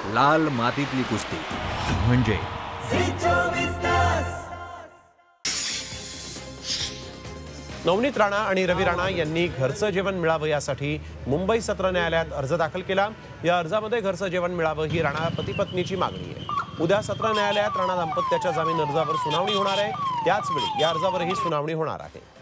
लाल मातीतली कुस्ती म्हणजे नवनीत राणा आणि रवी राणा यांनी घरचं जेवण मिळावं यासाठी मुंबई सत्र न्यायालयात अर्ज दाखल केला। या अर्जामध्ये घरचं जेवण मिळावं ही राणा पती पत्नीची मागणी आहे। उद्या सत्र न्यायालयात राणा दाम्पत्याच्या जामीन अर्जावर सुनावणी होणार आहे। त्याच वेळी या अर्जावरही सुनावणी होणार आहे।